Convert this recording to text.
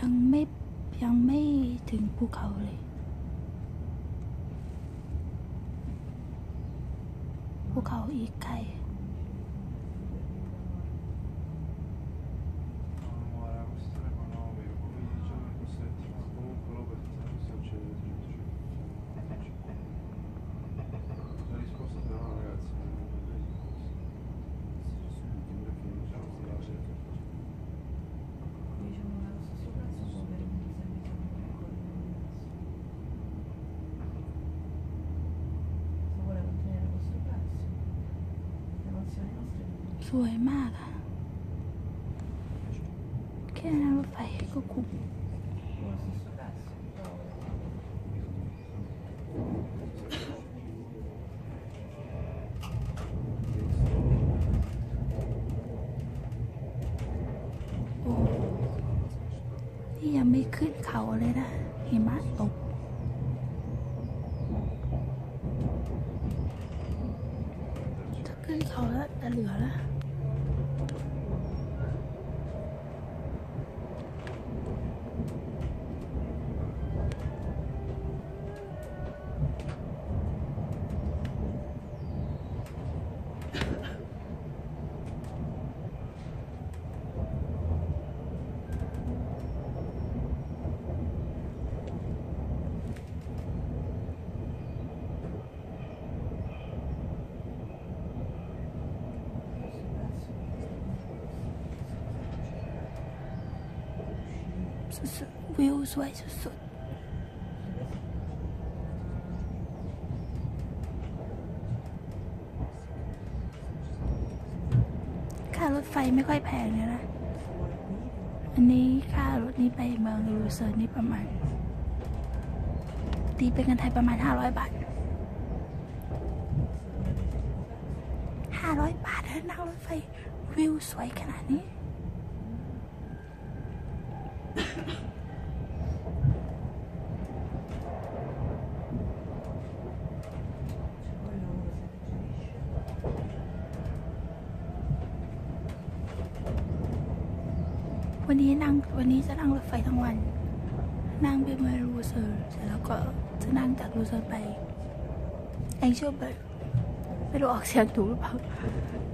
ยังไม่ถึงภูเขาเลยภูเขาอีกไกลสวยมากอะแค่นั่งรถไฟก็คุ้มโอ้นี่ยังไม่ขึ้นเขาเลยนะหิมะตกถ้าขึ้นเขาแล้วจะเหลือแล้วสุดๆวิวสวยสุดๆค่ารถไฟไม่ค่อยแพงเลยนะอันนี้ค่ารถนี้ไปเมืองลูเซิร์นนี่ประมาณตีเป็นเงินไทยประมาณ500 บาท500 บาทแล้วนั่งรถไฟวิวสวยขนาดนี้วันนี้จะนั่งรถไฟทั้งวันนั่งไปเมืองลูเซิร์นเสร็จแล้วก็จะนั่งจากลูเซิร์นไปแองเจิลเบิร์กไม่รู้ออกเสียงถูกหรือเปล่า